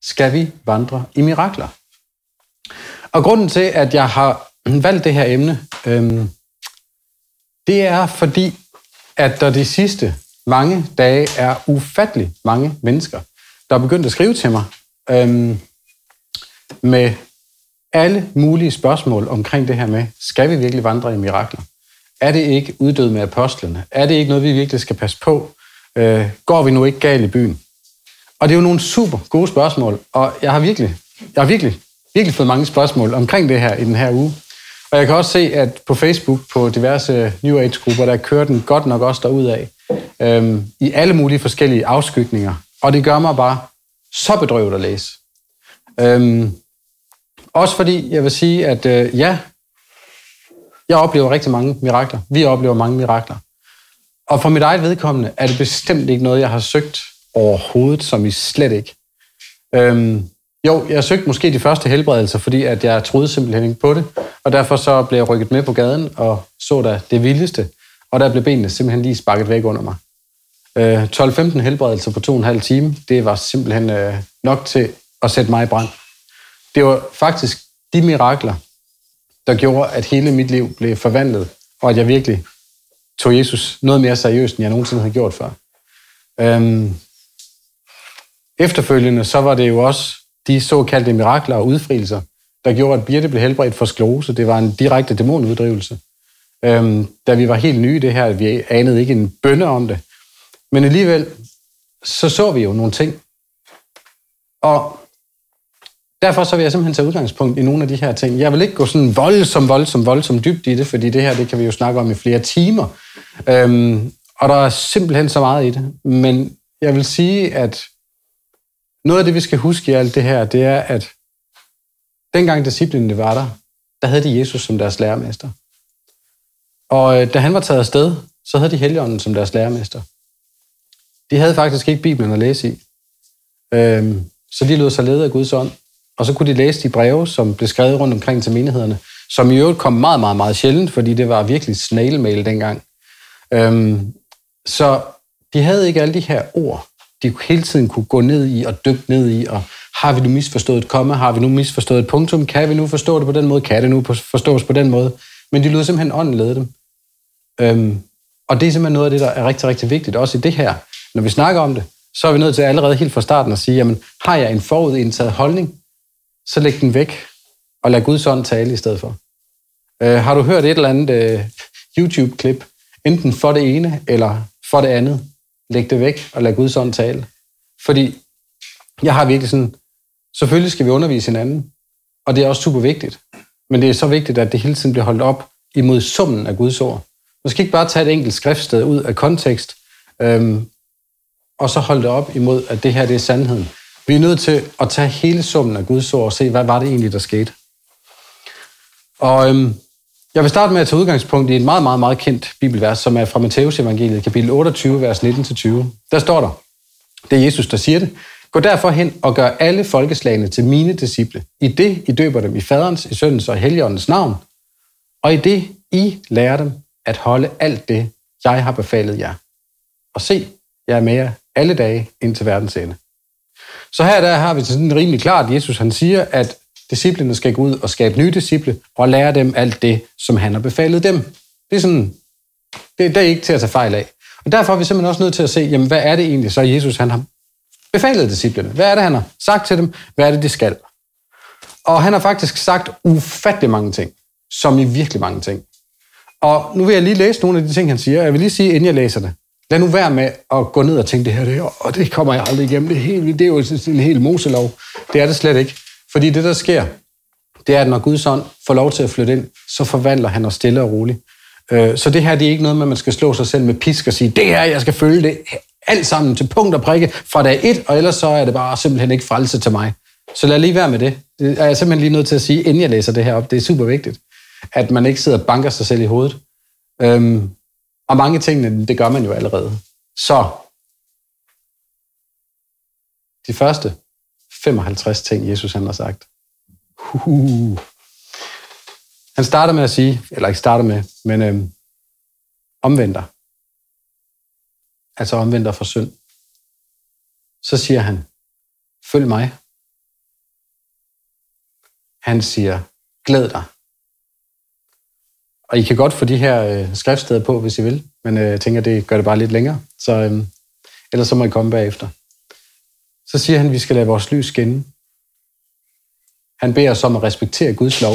Skal vi vandre i mirakler? Og grunden til, at jeg har valgt det her emne, det er fordi, at der de sidste mange dage er ufattelig mange mennesker, der er begyndt at skrive til mig med alle mulige spørgsmål omkring det her med, skal vi virkelig vandre i mirakler? Er det ikke uddød med apostlene? Er det ikke noget, vi virkelig skal passe på? Går vi nu ikke galt i byen? Og det er jo nogle super gode spørgsmål, og jeg har virkelig fået mange spørgsmål omkring det her i den her uge. Og jeg kan også se, at på Facebook, på diverse New Age-grupper, der kører den godt nok også derudad, i alle mulige forskellige afskygninger. Og det gør mig bare så bedrøvet at læse. Også fordi jeg vil sige, at jeg oplever rigtig mange mirakler. Vi oplever mange mirakler. Og for mit eget vedkommende er det bestemt ikke noget, jeg har søgt overhovedet, som I slet ikke. Jo, jeg søgte måske de første helbredelser, fordi at jeg troede simpelthen ikke på det. Og derfor så blev jeg rykket med på gaden og så der det vildeste. Og der blev benene simpelthen lige sparket væk under mig. 12-15 helbredelser på 2,5 timer, det var simpelthen nok til at sætte mig i brand. Det var faktisk de mirakler, der gjorde, at hele mit liv blev forvandlet, og at jeg virkelig tog Jesus noget mere seriøst, end jeg nogensinde havde gjort før. Efterfølgende, så var det jo også de såkaldte mirakler og udfrielser, der gjorde, at Birte blev helbredt for sklerose. Det var en direkte dæmonuddrivelse. Da vi var helt nye i det her, vi anede ikke en bønne om det. Men alligevel, så vi jo nogle ting. Og derfor så vil jeg simpelthen tage udgangspunkt i nogle af de her ting. Jeg vil ikke gå sådan voldsomt dybt i det, fordi det her, det kan vi jo snakke om i flere timer. Og der er simpelthen så meget i det. Men jeg vil sige, at noget af det, vi skal huske i alt det her, det er, at dengang disciplinene var der havde de Jesus som deres lærermester. Og da han var taget afsted, så havde de Helligånden som deres lærermester. De havde faktisk ikke Bibelen at læse i. Så de lod sig lede af Guds ånd. Og så kunne de læse de breve, som blev skrevet rundt omkring til menighederne, som i øvrigt kom meget, meget, meget sjældent, fordi det var virkelig snail mail dengang. Så de havde ikke alle de her ord, de hele tiden kunne gå ned i og dykke ned i, og har vi nu misforstået et komma, har vi nu misforstået et punktum, kan vi nu forstå det på den måde, kan det nu forstås på den måde, men de lod simpelthen ånden lede dem. Og det er simpelthen noget af det, der er rigtig, rigtig vigtigt, også i det her. Når vi snakker om det, så er vi nødt til allerede helt fra starten at sige, jamen, har jeg en forudindtaget holdning, så læg den væk, og lad Guds ånd tale i stedet for. Har du hørt et eller andet YouTube-klip, enten for det ene eller for det andet, læg det væk og lad Guds ånd tale. Fordi jeg har virkelig sådan, selvfølgelig skal vi undervise hinanden, og det er også super vigtigt, men det er så vigtigt, at det hele tiden bliver holdt op imod summen af Guds ord. Man skal ikke bare tage et enkelt skriftsted ud af kontekst, og så holde det op imod, at det her det er sandheden. Vi er nødt til at tage hele summen af Guds ord og se, hvad var det egentlig, der skete. Og jeg vil starte med at tage udgangspunkt i et meget, meget, meget kendt bibelvers, som er fra Matteus evangeliet, kapitel 28, vers 19-20. Der står der, det er Jesus, der siger det, gå derfor hen og gør alle folkeslagene til mine disciple. I det, I døber dem i faderens, i søndens og helligåndens navn, og i det, I lærer dem at holde alt det, jeg har befalet jer. Og se, jeg er med jer alle dage indtil verdens ende. Så her der har vi sådan rimelig klart, at Jesus han siger, at disciplene skal gå ud og skabe nye disciple og lære dem alt det, som han har befalet dem. Det er sådan, det er ikke til at tage fejl af. Og derfor er vi simpelthen også nødt til at se, jamen, hvad er det egentlig, så Jesus han har befalet disciplene? Hvad er det, han har sagt til dem? Hvad er det, de skal? Og han har faktisk sagt ufattelig mange ting, som i virkelig mange ting. Og nu vil jeg lige læse nogle af de ting, han siger. Jeg vil lige sige, inden jeg læser det. Lad nu være med at gå ned og tænke, det her, og det kommer jeg aldrig igennem. Det er jo en hel Moselov. Det er det slet ikke. Fordi det, der sker, det er, at når Guds ånd får lov til at flytte ind, så forvandler han os stille og roligt. Så det her, det er ikke noget med, at man skal slå sig selv med pisk og sige, det her, jeg skal følge det alt sammen til punkt og prikke fra dag 1, og ellers så er det bare simpelthen ikke frelse til mig. Så lad lige være med det. Det er jeg simpelthen lige nødt til at sige, inden jeg læser det her op. Det er super vigtigt, at man ikke sidder og banker sig selv i hovedet. Og mange tingene, det gør man jo allerede. Så de første 55 ting, Jesus han har sagt. Han starter med at sige, eller ikke starter med, men omvend dig. Altså omvend dig fra synd. Så siger han, følg mig, Han siger, glæd dig. Og I kan godt få de her skriftsteder på, hvis I vil, men jeg tænker, det gør det bare lidt længere, så ellers så må I komme bagefter. Så siger han, at vi skal lade vores lys skinne. Han beder os om at respektere Guds lov.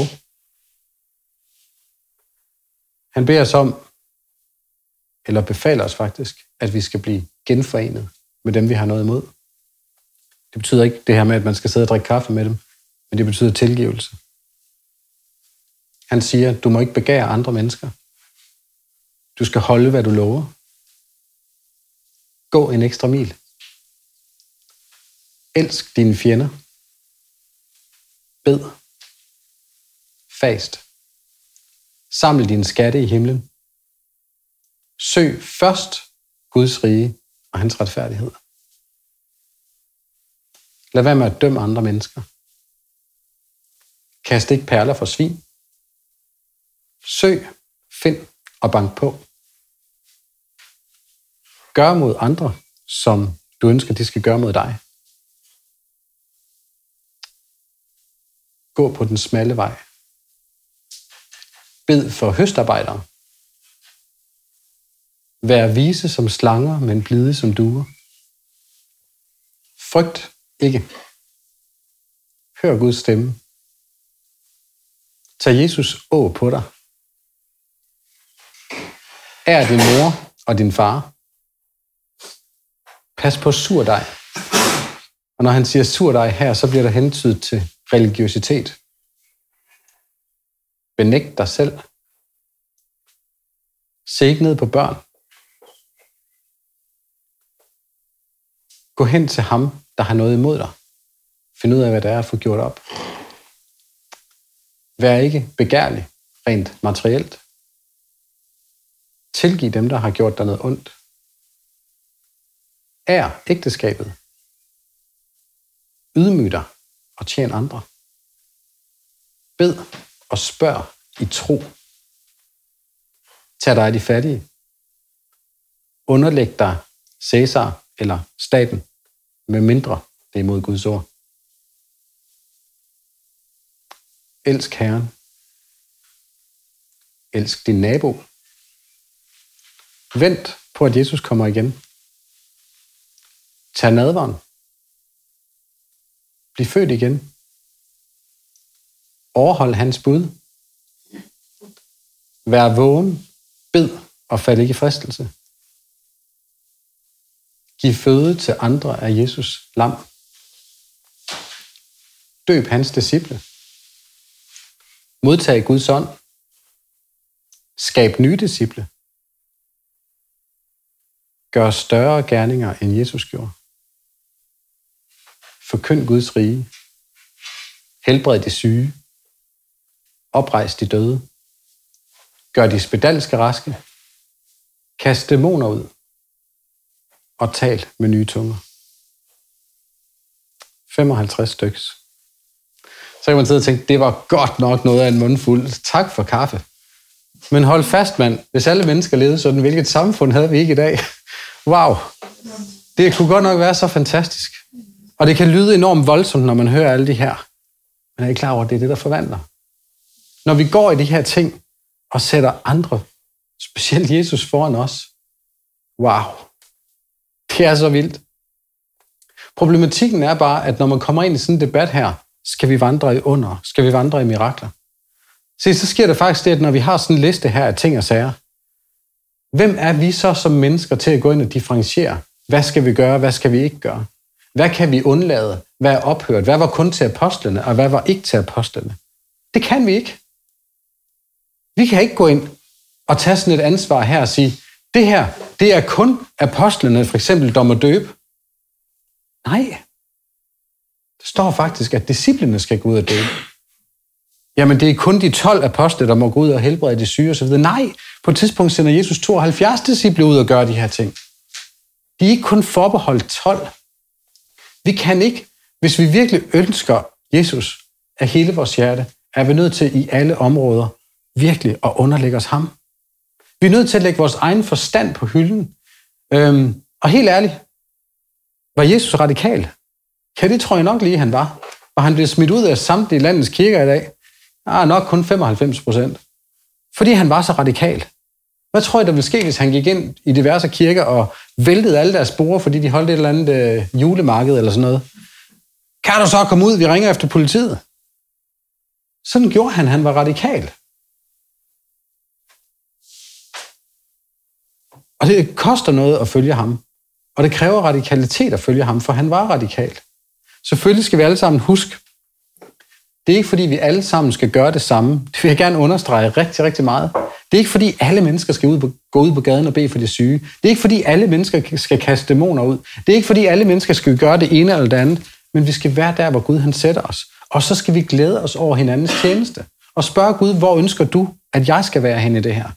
Han beder os om, eller befaler os faktisk, at vi skal blive genforenet med dem, vi har noget imod. Det betyder ikke det her med, at man skal sidde og drikke kaffe med dem, men det betyder tilgivelse. Han siger, du må ikke begære andre mennesker. Du skal holde, hvad du lover. Gå en ekstra mil. Elsk dine fjender. Bed. Fast. Samle dine skatte i himlen. Søg først Guds rige og hans retfærdighed. Lad være med at dømme andre mennesker. Kast ikke perler for svin. Søg, find og bank på. Gør mod andre, som du ønsker, de skal gøre mod dig. Gå på den smalle vej. Bed for høstarbejdere. Vær vise som slanger, men blide som duer. Frygt ikke. Hør Guds stemme. Tag Jesus på dig. Ær din mor og din far. Pas på surdej. Og når han siger surdej her, så bliver der hentydet til religiøsitet. Benægt dig selv. Se ikke ned på børn. Gå hen til ham, der har noget imod dig. Find ud af, hvad det er at få gjort op. Vær ikke begærlig, rent materielt. Tilgiv dem, der har gjort dig noget ondt. Ær ægteskabet. Ydmyg dig og tjen andre. Bed og spørg i tro. Tag dig af de fattige. Underlæg dig Cæsar eller staten, med mindre det er imod Guds ord. Elsk Herren. Elsk din nabo. Vent på, at Jesus kommer igen. Tag nadveren. Bliv født igen. Overhold hans bud. Vær vågen. Bed og fald ikke i fristelse. Giv føde til andre af Jesus lam. Døb hans disciple. Modtag Guds ånd. Skab nye disciple. Gør større gerninger, end Jesus gjorde. Forkynd Guds rige. Helbred de syge. Oprejs de døde. Gør de spedalske raske. Kast dæmoner ud. Og tal med nye tunger. 55 styks. Så kan man sidde og tænke, det var godt nok noget af en mundfuld. Tak for kaffe. Men hold fast, mand. Hvis alle mennesker levede sådan, hvilket samfund havde vi ikke i dag? Wow. Det kunne godt nok være så fantastisk. Og det kan lyde enormt voldsomt, når man hører alle de her. Men er I klar over, at det er det, der forvandler? Når vi går i de her ting og sætter andre, specielt Jesus foran os. Wow. Det er så vildt. Problematikken er bare, at når man kommer ind i sådan en debat her, skal vi vandre i under, skal vi vandre i mirakler. Så sker der faktisk det, at når vi har sådan en liste her af ting og sager, hvem er vi så som mennesker til at gå ind og differentiere? Hvad skal vi gøre, hvad skal vi ikke gøre? Hvad kan vi undlade? Hvad er ophørt? Hvad var kun til apostlene, og hvad var ikke til apostlene? Det kan vi ikke. Vi kan ikke gå ind og tage sådan et ansvar her og sige, det her, det er kun apostlene, for eksempel dom og døb. Nej. Det står faktisk, at disciplene skal gå ud og døbe. Jamen, det er kun de 12 apostle, der må gå ud og helbrede de syge osv. Nej, på et tidspunkt sender Jesus 72 disciple ud og gør de her ting. De er ikke kun forbeholdt 12. Vi kan ikke, hvis vi virkelig ønsker Jesus af hele vores hjerte, er vi nødt til i alle områder virkelig at underlægge os ham. Vi er nødt til at lægge vores egen forstand på hylden. Og helt ærligt, var Jesus radikal? Ja, det tror jeg nok lige, han var. Og han bliver smidt ud af samtlige landets kirker i dag. Nok kun 95%. Fordi han var så radikal. Hvad tror I, der ville ske, hvis han gik ind i diverse kirker og væltede alle deres spore, fordi de holdt et eller andet julemarked eller sådan noget? Kan du så komme ud? Vi ringer efter politiet. Sådan gjorde han. Han var radikal. Og det koster noget at følge ham. Og det kræver radikalitet at følge ham, for han var radikal. Selvfølgelig skal vi alle sammen huske, det er ikke fordi, vi alle sammen skal gøre det samme. Det vil jeg gerne understrege rigtig, rigtig meget. Det er ikke fordi, alle mennesker skal gå ud på gaden og bede for de syge. Det er ikke fordi, alle mennesker skal kaste dæmoner ud. Det er ikke fordi, alle mennesker skal gøre det ene eller det andet. Men vi skal være der, hvor Gud han sætter os. Og så skal vi glæde os over hinandens tjeneste. Og spørge Gud, hvor ønsker du, at jeg skal være henne i det her?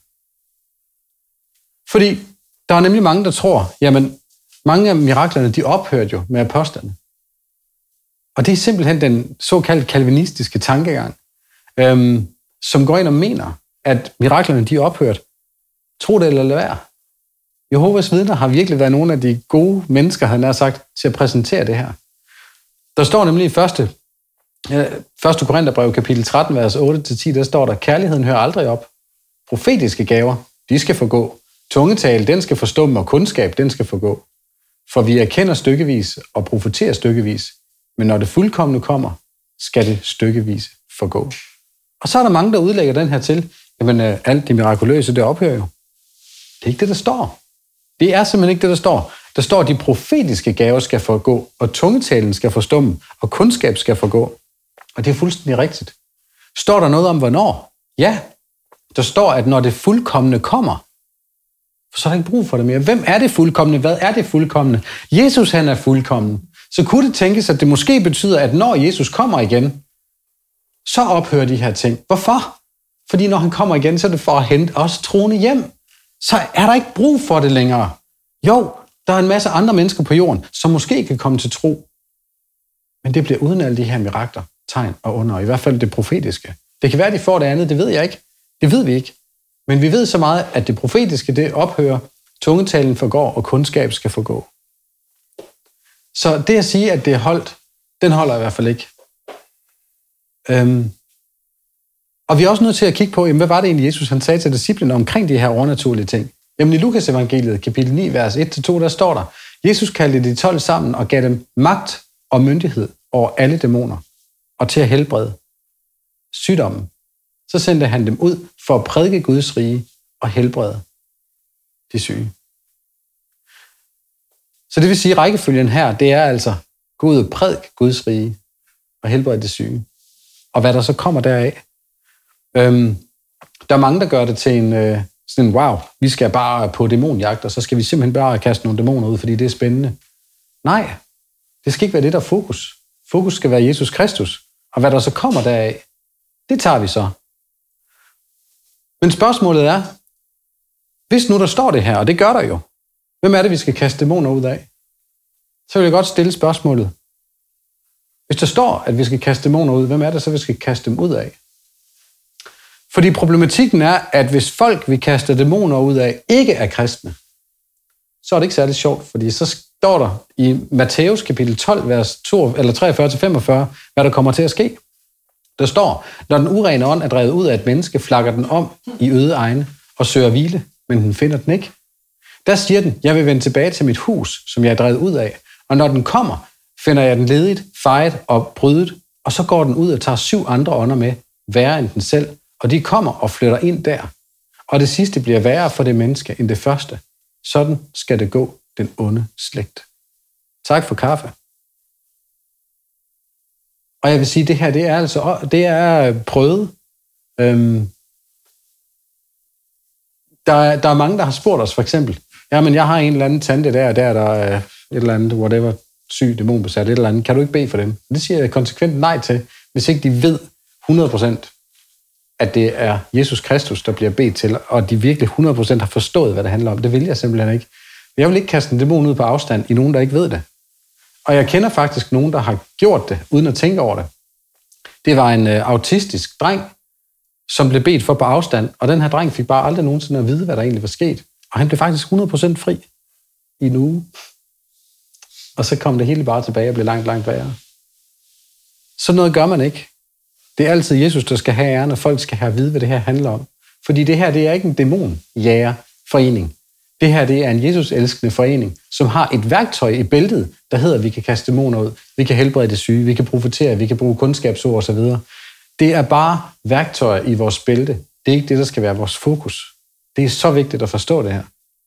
Fordi der er nemlig mange, der tror, jamen, mange af miraklerne, de ophørte jo med apostlene. Og det er simpelthen den såkaldte kalvinistiske tankegang, som går ind og mener, at miraklerne, de er ophørt. Tro det eller lad være. Jehovas vidner har virkelig været nogle af de gode mennesker, han har sagt, til at præsentere det her. Der står nemlig i 1. Korintherbrev, kapitel 13, vers 8-10, der står der, kærligheden hører aldrig op. Profetiske gaver, de skal forgå. Tungetale, den skal forstumme, og kundskab, den skal forgå. For vi erkender stykkevis og profeterer stykkevis. Men når det fuldkomne kommer, skal det stykkevis forgå. Og så er der mange, der udlægger den her til, jamen alt det mirakuløse, det ophører jo. Det er ikke det, der står. Det er simpelthen ikke det, der står. Der står, at de profetiske gaver skal forgå, og tungetalen skal forstumme, og kundskab skal forgå. Og det er fuldstændig rigtigt. Står der noget om, hvornår? Ja. Der står, at når det fuldkomne kommer, så er der ikke brug for det mere. Hvem er det fuldkomne? Hvad er det fuldkomne? Jesus, han er fuldkommen. Så kunne det tænkes, at det måske betyder, at når Jesus kommer igen, så ophører de her ting. Hvorfor? Fordi når han kommer igen, så er det for at hente os troende hjem. Så er der ikke brug for det længere. Jo, der er en masse andre mennesker på jorden, som måske kan komme til tro. Men det bliver uden alle de her mirakler, tegn og under, i hvert fald det profetiske. Det kan være, at de får det andet, det ved jeg ikke. Det ved vi ikke. Men vi ved så meget, at det profetiske, det ophører, tungetalen forgår, og kundskab skal forgå. Så det at sige, at det er holdt, den holder i hvert fald ikke. Og vi er også nødt til at kigge på, jamen, hvad var det egentlig, Jesus han sagde til disciplene omkring de her overnaturlige ting? Jamen i Lukas evangeliet, kapitel 9, vers 1-2, der står der, Jesus kaldte de 12 sammen og gav dem magt og myndighed over alle dæmoner, og til at helbrede sygdommen. Så sendte han dem ud for at prædike Guds rige og helbrede de syge. Så det vil sige, at rækkefølgen her, det er altså gå ud og prædike Guds rige og helbrede de syge. Og hvad der så kommer deraf. Der er mange, der gør det til sådan wow, vi skal bare på dæmonjagt, og så skal vi simpelthen bare kaste nogle dæmoner ud, fordi det er spændende. Nej, det skal ikke være det, der er fokus. Fokus skal være Jesus Kristus. Og hvad der så kommer deraf, det tager vi så. Men spørgsmålet er, hvis nu der står det her, og det gør der jo, hvem er det, vi skal kaste dæmoner ud af? Så vil jeg godt stille spørgsmålet. Hvis der står, at vi skal kaste dæmoner ud, hvem er det så, vi skal kaste dem ud af? Fordi problematikken er, at hvis folk, vi kaster dæmoner ud af, ikke er kristne, så er det ikke særlig sjovt, fordi så står der i Matthæus kapitel 12, vers 43-45, hvad der kommer til at ske. Der står, når den urene ånd er drevet ud af et menneske, flakker den om i øde egne og søger hvile, men den finder den ikke. Der siger den, jeg vil vende tilbage til mit hus, som jeg er drevet ud af, og når den kommer, finder jeg den ledigt, fejet og brydet, og så går den ud og tager 7 andre ånder med, værre end den selv, og de kommer og flytter ind der. Og det sidste bliver værre for det menneske end det første. Sådan skal det gå den onde slægt. Tak for kaffe. Og jeg vil sige, det her, det er prøvet. Der er mange, der har spurgt os, for eksempel, jamen jeg har en eller anden tante der er et eller andet, whatever, syg, dæmonbesat, et eller andet. Kan du ikke bede for dem? Det siger jeg konsekvent nej til, hvis ikke de ved 100%, at det er Jesus Kristus, der bliver bedt til, og de virkelig 100% har forstået, hvad det handler om. Det vil jeg simpelthen ikke. Jeg vil ikke kaste en dæmon ud på afstand i nogen, der ikke ved det. Og jeg kender faktisk nogen, der har gjort det, uden at tænke over det. Det var en autistisk dreng, som blev bedt for på afstand, og den her dreng fik bare aldrig nogensinde at vide, hvad der egentlig var sket. Og han blev faktisk 100% fri i en uge. Og så kom det hele bare tilbage og blev langt, langt værre. Så noget gør man ikke. Det er altid Jesus, der skal have æren, og folk skal have at vide, hvad det her handler om. Fordi det her, det er ikke en dæmonjægerforening. Det her, det er en Jesus-elskende forening, som har et værktøj i bæltet, der hedder, at vi kan kaste dæmoner ud, vi kan helbrede det syge, vi kan profetere, vi kan bruge kundskabsord osv. Det er bare værktøjer i vores bælte. Det er ikke det, der skal være vores fokus. Det er så vigtigt at forstå det her.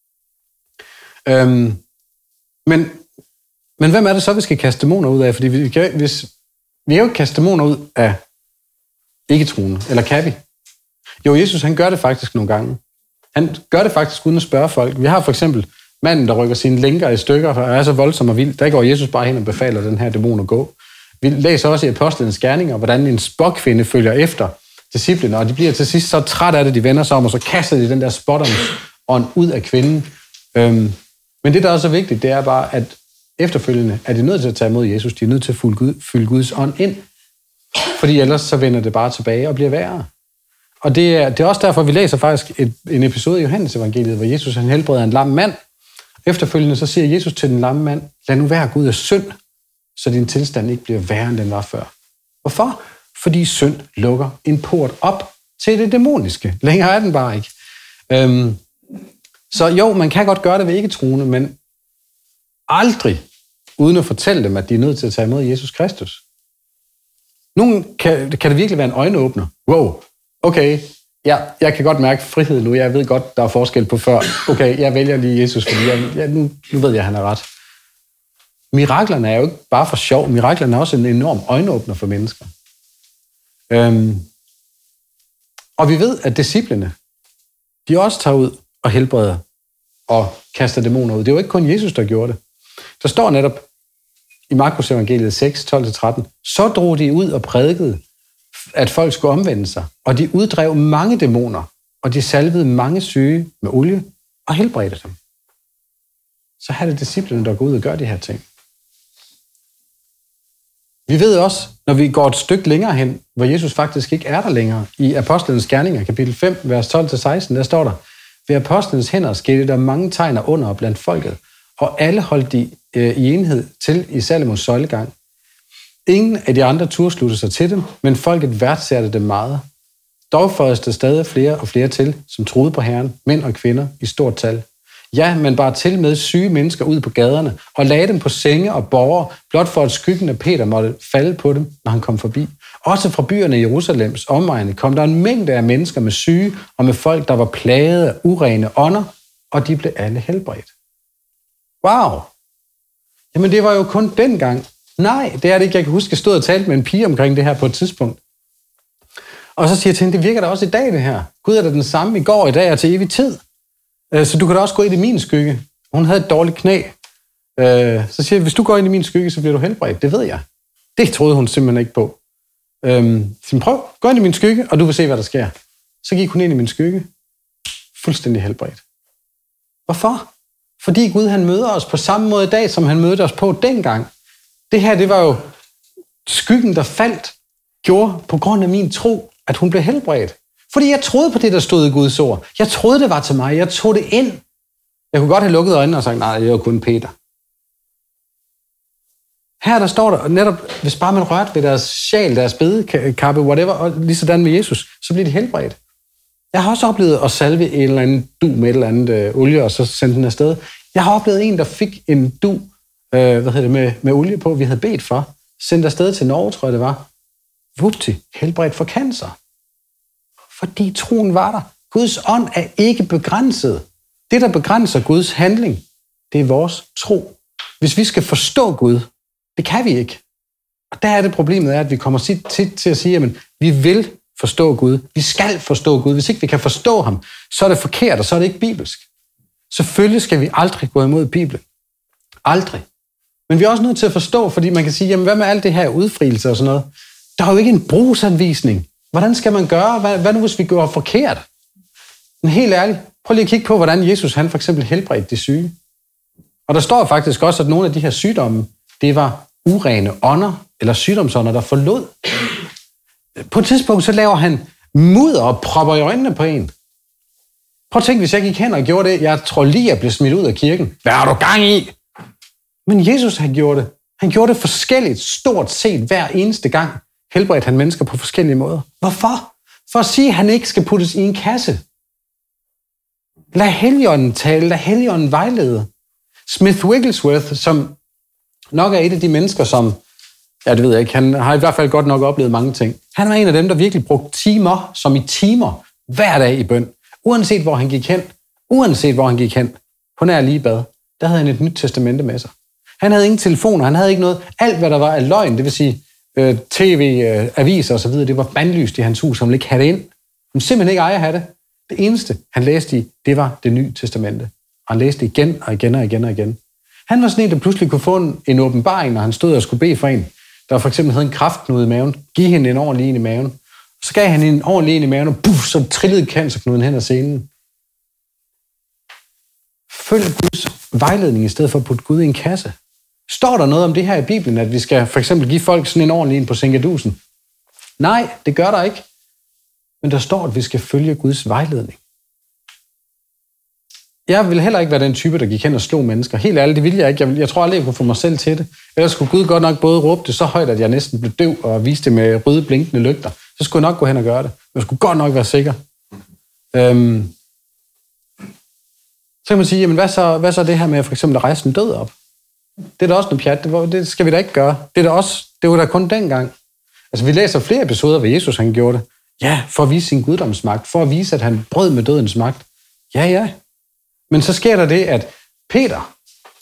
Men hvem er det så, vi skal kaste dæmoner ud af? Fordi vi kan jo ikke kaste dæmoner ud af ikke-troende, eller kan vi? Jo, Jesus, han gør det faktisk nogle gange. Han gør det faktisk uden at spørge folk. Vi har for eksempel manden, der rykker sine lænker i stykker, og er så voldsom og vild. Der går Jesus bare hen og befaler den her dæmon at gå. Vi læser også i Apostlenes Gerninger, hvordan en spåkvinde følger efter disciplene, og de bliver til sidst så træt af det, de vender sig om, og så kaster de den der spotternes ud af kvinden. Men det, der også er vigtigt, det er bare, at efterfølgende er de nødt til at tage imod Jesus. De er nødt til at fylde Guds ånd ind, fordi ellers så vender det bare tilbage og bliver værre. Og det er også derfor, vi læser faktisk en episode i Johannes evangeliet, hvor Jesus han helbreder en lam mand. Efterfølgende så siger Jesus til den lamme mand, lad nu være Gud af synd, så din tilstand ikke bliver værre, end den var før. Hvorfor? Fordi synd lukker en port op til det dæmoniske. Længere er den bare ikke. Så jo, man kan godt gøre det ved ikke-troende, men aldrig uden at fortælle dem, at de er nødt til at tage imod Jesus Kristus. Nogen kan det virkelig være en øjenåbner. Wow, okay, jeg kan godt mærke frihed nu. Jeg ved godt, der er forskel på før. Okay, jeg vælger lige Jesus, fordi nu ved jeg, at han er ret. Miraklerne er jo ikke bare for sjov. Miraklerne er også en enorm øjenåbner for mennesker. Og vi ved, at disciplene, de også tager ud og helbreder og kaster dæmoner ud. Det er jo ikke kun Jesus, der gjorde det. Der står netop i Markus evangeliet 6, 12-13, så drog de ud og prædikede, at folk skulle omvende sig, og de uddrev mange dæmoner, og de salvede mange syge med olie og helbredte dem. Så er det disciplene, der går ud og gør de her ting. Vi ved også, når vi går et stykke længere hen, hvor Jesus faktisk ikke er der længere, i Apostlenes Gerninger, kapitel 5, vers 12-16, der står der, ved apostlenes hænder skete der mange tegn og under blandt folket, og alle holdt de i enhed til i Salomos søjlegang. Ingen af de andre turde slutte sig til dem, men folket værdsatte dem meget. Dog føjedes der stadig flere og flere til, som troede på Herren, mænd og kvinder i stort tal. Ja, men bare til med syge mennesker ud på gaderne, og lagde dem på senge og borger, blot for at skyggen af Peter måtte falde på dem, når han kom forbi. Også fra byerne i Jerusalems omegn kom der en mængde af mennesker med syge og med folk, der var plaget af urene ånder, og de blev alle helbredt. Wow! Jamen det var jo kun dengang. Nej, det er det ikke. Jeg kan huske, at jeg stod og talte med en pige omkring det her på et tidspunkt. Og så siger jeg til hende, det virker da også i dag det her. Gud er da den samme i går, i dag og til evig tid. Så du kan da også gå ind i min skygge. Hun havde et dårligt knæ. Så siger jeg, hvis du går ind i min skygge, så bliver du helbredt. Det ved jeg. Det troede hun simpelthen ikke på. Så prøv, gå ind i min skygge, og du vil se, hvad der sker. Så gik hun ind i min skygge. Fuldstændig helbredt. Hvorfor? Fordi Gud han møder os på samme måde i dag, som han mødte os på dengang. Det her, det var jo skyggen, der faldt, gjorde på grund af min tro, at hun blev helbredt. Fordi jeg troede på det, der stod i Guds ord. Jeg troede, det var til mig. Jeg tog det ind. Jeg kunne godt have lukket øjnene og sagt, nej, det var kun Peter. Her der står der netop, hvis bare man rørte ved deres sjæl, deres bedekappe, whatever, og lige sådan med Jesus, så bliver de helbredt. Jeg har også oplevet at salve en eller anden du med et eller andet olie, og så sende den afsted. Jeg har oplevet en, der fik en du med olie på, vi havde bedt for, sendt afsted til Norge, tror jeg det var. Vupti, helbredt for cancer. Fordi troen var der. Guds ånd er ikke begrænset. Det, der begrænser Guds handling, det er vores tro. Hvis vi skal forstå Gud, det kan vi ikke. Og der er det problemet, at vi kommer tit til at sige, at vi vil forstå Gud. Vi skal forstå Gud. Hvis ikke vi kan forstå ham, så er det forkert, og så er det ikke bibelsk. Selvfølgelig skal vi aldrig gå imod Bibelen. Aldrig. Men vi er også nødt til at forstå, fordi man kan sige, jamen hvad med alt det her udfrielse og sådan noget? Der er jo ikke en brugsanvisning. Hvordan skal man gøre? Hvad nu, hvis vi gør forkert? Men helt ærligt, prøv lige at kigge på, hvordan Jesus han for eksempel helbredte de syge. Og der står faktisk også, at nogle af de her sygdomme, det var urene ånder, eller sygdomsånder, der forlod. På et tidspunkt, så laver han mudder og propper i øjnene på en. Prøv at tænke, hvis jeg gik hen og gjorde det, jeg tror lige, jeg blev smidt ud af kirken. Hvad har du gang i? Men Jesus, han gjorde det. Han gjorde det forskelligt, stort set hver eneste gang. helbredte han mennesker på forskellige måder. Hvorfor? For at sige, at han ikke skal puttes i en kasse. Lad Helligånden tale, lad Helligånden vejlede. Smith Wigglesworth, som nok er et af de mennesker, som, ja, det ved jeg ikke, han har i hvert fald godt nok oplevet mange ting. Han var en af dem, der virkelig brugte timer, som i timer, hver dag i bøn. Uanset hvor han gik hen, på nær lige bad, der havde han et nyt testamente med sig. Han havde ingen telefoner, han havde ikke noget. Alt, hvad der var af løgn, det vil sige tv, aviser osv., det var bandlyst i hans hus, som ikke havde det ind. Han simpelthen ikke ejer at have det. Det eneste, han læste i, det var det nye testamente. Og han læste igen og igen og igen og igen. Han var sådan en, der pludselig kunne få en åbenbaring, når han stod og skulle bede for en, der for eksempel havde en kræftknude i maven. Giv hende en ordentlig en i maven. Så gav han en ordentlig en i maven, og puff, så trillede cancerknuden hen ad scenen. Følg Guds vejledning i stedet for at putte Gud i en kasse. Står der noget om det her i Bibelen, at vi skal for eksempel give folk sådan en ordentlig en på sænkedusen? Nej, det gør der ikke. Men der står, at vi skal følge Guds vejledning. Jeg vil heller ikke være den type, der gik hen og slog mennesker. Helt ærligt, det ville jeg ikke. Jeg tror aldrig, jeg kunne få mig selv til det. Ellers skulle Gud godt nok både råbe det så højt, at jeg næsten blev døv og viste det med røde blinkende lygter. Så skulle jeg nok gå hen og gøre det. Jeg skulle godt nok være sikker. Så kan man sige, jamen hvad så det her med for eksempel at rejse en død op? Det er da også noget pjat. Det skal vi da ikke gøre. Det var da kun dengang. Altså, vi læser flere episoder, hvor Jesus han gjorde det. Ja, for at vise sin guddomsmagt. For at vise, at han brød med dødens magt. Ja. Men så sker der det, at Peter,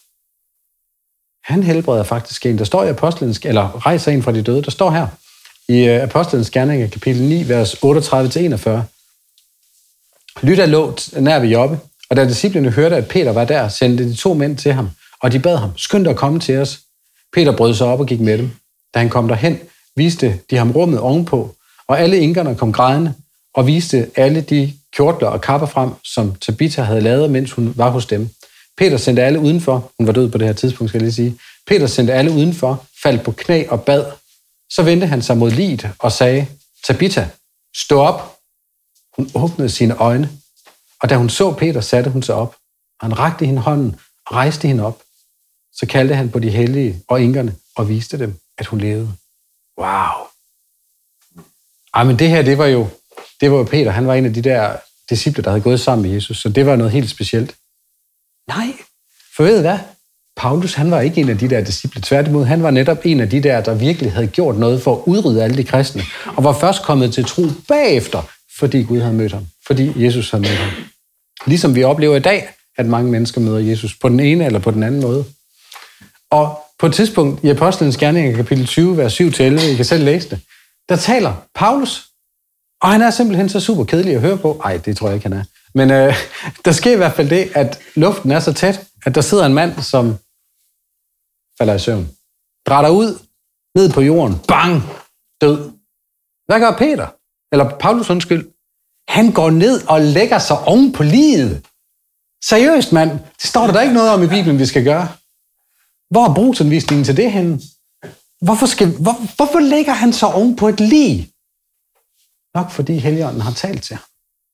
han helbreder faktisk en. Der står i Apostlenes, eller rejser en fra de døde. Der står her i Apostlenes Gerninger, kapitel 9, vers 38-41. Lytter lå nær ved Joppe, og da disciplene hørte, at Peter var der, sendte de 2 mænd til ham, og de bad ham, skynd dig at komme til os. Peter brød sig op og gik med dem. Da han kom derhen, viste de ham rummet ovenpå, og alle enkerne kom grædende, og viste alle de kjortler og kapper frem, som Tabitha havde lavet, mens hun var hos dem. Peter sendte alle udenfor, hun var død på det her tidspunkt, skal jeg lige sige. Peter sendte alle udenfor, faldt på knæ og bad. Så vendte han sig mod liget og sagde, Tabitha, stå op. Hun åbnede sine øjne, og da hun så Peter, satte hun sig op. Og han rakte hende hånden og rejste hende op. Så kaldte han på de hellige og enkerne og viste dem, at hun levede. Wow. Men det her, det var jo Peter. Han var en af de der disciple, der havde gået sammen med Jesus, så det var noget helt specielt. Nej, for ved I hvad? Paulus, han var ikke en af de der disciple. Tværtimod, han var netop en af de der virkelig havde gjort noget for at udrydde alle de kristne, og var først kommet til tro bagefter, fordi Gud havde mødt ham. Fordi Jesus havde mødt ham. Ligesom vi oplever i dag, at mange mennesker møder Jesus på den ene eller på den anden måde. Og på et tidspunkt i Apostlenes Gerninger, kapitel 20, vers 7-11, I kan selv læse det, der taler Paulus, og han er simpelthen så super kedelig at høre på. Ej, det tror jeg ikke, han er. Men der sker i hvert fald det, at luften er så tæt, at der sidder en mand, som falder i søvn. Drætter ud, ned på jorden, bang, død. Hvad gør Peter? Eller Paulus, undskyld. Han går ned og lægger sig oven på liget. Seriøst, mand. Det står der ikke noget om i Bibelen, vi skal gøre. Hvor er brugsanvisningen til det henne? Hvorfor lægger han sig oven på et lig? Nok fordi Helligånden har talt til ham.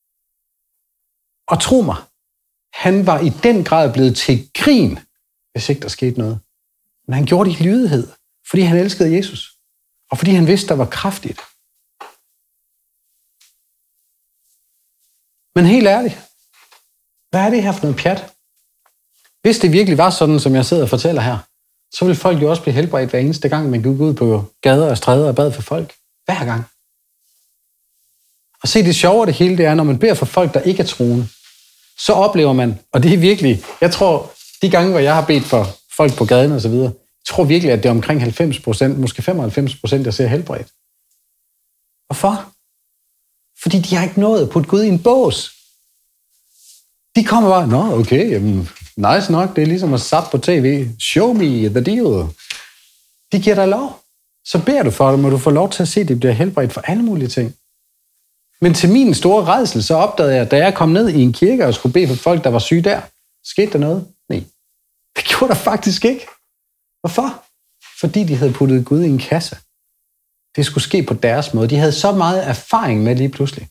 Og tro mig, han var i den grad blevet til grin, hvis ikke der skete noget. Men han gjorde det i lydighed, fordi han elskede Jesus. Og fordi han vidste, der var kraft i det. Men helt ærligt, hvad er det her for noget pjat? Hvis det virkelig var sådan, som jeg sidder og fortæller her, så ville folk jo også blive helbredt hver eneste gang, man gik ud på gader og stræder og bad for folk. Hver gang. Og se, det sjove det hele, det er, når man beder for folk, der ikke er troende, så oplever man, og det er virkelig, jeg tror, de gange, hvor jeg har bedt for folk på gaden og så videre, jeg tror virkelig, at det er omkring 90%, måske 95%, der ser helbredt. Hvorfor? Fordi de har ikke nået at putte Gud i en bås. De kommer bare, nå, okay, jamen, nice nok, det er ligesom at sappe på tv. Show me the deal. De giver dig lov. Så beder du for dem, og du får lov til at se, at det bliver helbredt for alle mulige ting. Men til min store rædsel, så opdagede jeg, da jeg kom ned i en kirke og skulle bede for folk, der var syge der, skete der noget? Nej. Det gjorde der faktisk ikke. Hvorfor? Fordi de havde puttet Gud i en kasse. Det skulle ske på deres måde. De havde så meget erfaring med lige pludselig.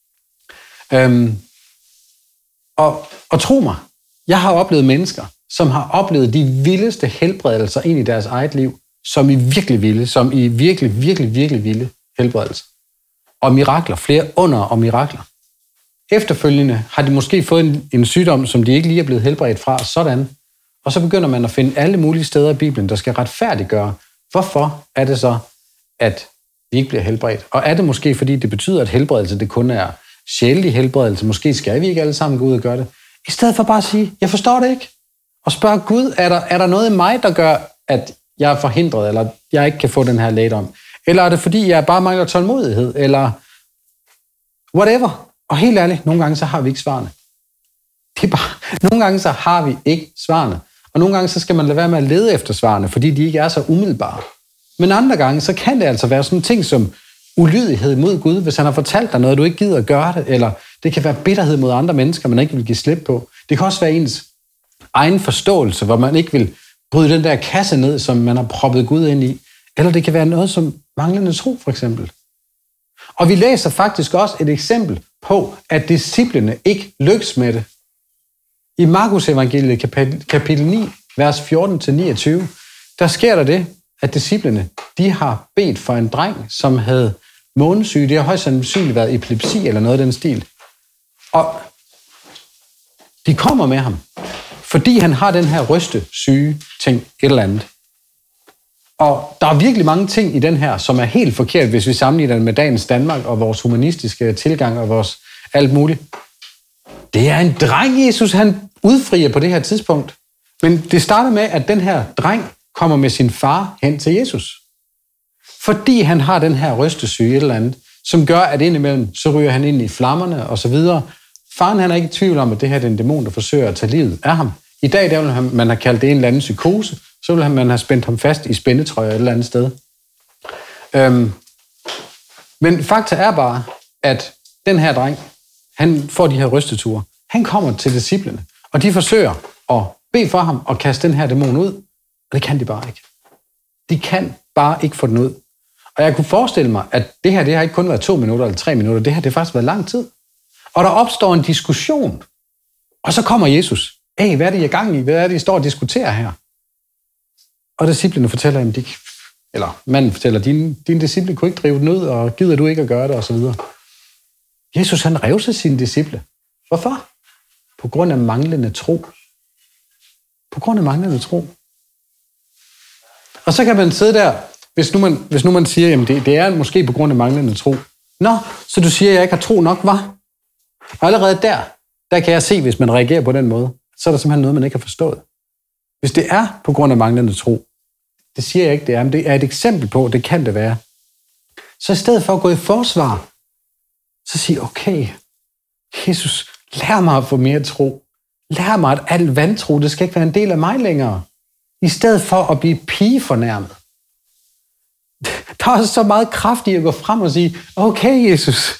Og tro mig, jeg har oplevet mennesker, som har oplevet de vildeste helbredelser ind i deres eget liv, som i virkelig vilde, som i virkelig vilde helbredelser. Og mirakler, flere under og mirakler. Efterfølgende har de måske fået en sygdom, som de ikke lige er blevet helbredt fra, sådan. Og så begynder man at finde alle mulige steder i Bibelen, der skal retfærdiggøre, hvorfor er det så, at vi ikke bliver helbredt. Og er det måske, fordi det betyder, at helbredelse det kun er sjælelig helbredelse? Måske skal vi ikke alle sammen gå ud og gøre det. I stedet for bare at sige, jeg forstår det ikke. Og spørge Gud, er der noget i mig, der gør, at jeg er forhindret, eller jeg ikke kan få den her lægedom? Eller er det fordi, jeg bare mangler tålmodighed, eller whatever? Og helt ærligt, nogle gange så har vi ikke svarene. Det er bare, nogle gange så har vi ikke svarene. Og nogle gange så skal man lade være med at lede efter svarene, fordi de ikke er så umiddelbare. Men andre gange, så kan det altså være sådan en ting som ulydighed mod Gud, hvis han har fortalt dig noget, du ikke gider at gøre det, eller det kan være bitterhed mod andre mennesker, man ikke vil give slip på. Det kan også være ens egen forståelse, hvor man ikke vil bryde den der kasse ned, som man har proppet Gud ind i. Eller det kan være noget som manglende tro, for eksempel. Og vi læser faktisk også et eksempel på, at disciplene ikke lykkes med det. I Markus evangeliet kapitel 9, vers 14-29, der sker der det, at disciplene, de har bedt for en dreng, som havde månesyge. Det har højst sandsynligt været epilepsi eller noget af den stil. Og de kommer med ham, fordi han har den her rystesyge ting, et eller andet. Og der er virkelig mange ting i den her, som er helt forkert, hvis vi sammenligner den med dagens Danmark og vores humanistiske tilgang og vores alt muligt. Det er en dreng, Jesus, han udfrier på det her tidspunkt. Men det starter med, at den her dreng kommer med sin far hen til Jesus. Fordi han har den her rystesyge et eller andet, som gør, at indimellem, så ryger han ind i flammerne og så videre. Faren han er ikke i tvivl om, at det her er en dæmon, der forsøger at tage livet af ham. I dag, der vil man have kaldt det en eller anden psykose, så vil man have spændt ham fast i spændetrøjer et eller andet sted. Men fakta er bare, at den her dreng, han får de her rysteture. Han kommer til disciplene, og de forsøger at bede for ham og kaste den her dæmon ud, og det kan de bare ikke. De kan bare ikke få den ud. Og jeg kunne forestille mig, at det her, det har ikke kun været 2 minutter eller 3 minutter, det her, det har faktisk været lang tid. Og der opstår en diskussion, og så kommer Jesus. Hey, hvad er det, I er gang i? Hvad er det, I står og diskuterer her? Og disciplene fortæller ham, manden fortæller, din disciple kunne ikke drive den ud, og gider du ikke at gøre det, og så videre. Jesus, han revser sine disciple. Hvorfor? På grund af manglende tro. På grund af manglende tro. Og så kan man sidde der, hvis nu man siger, jamen det er måske på grund af manglende tro. Nå, så du siger, at jeg ikke har tro nok, hva'? Og allerede der kan jeg se, hvis man reagerer på den måde, så er der simpelthen noget, man ikke har forstået. Hvis det er på grund af manglende tro, det siger jeg ikke, det er, men det er et eksempel på, det kan det være. Så i stedet for at gå i forsvar, så sig, okay, Jesus, lær mig at få mere tro. Lær mig, at al vantro, det skal ikke være en del af mig længere. I stedet for at blive pigefornærmet. Der er så meget kraft i at gå frem og sige, okay, Jesus,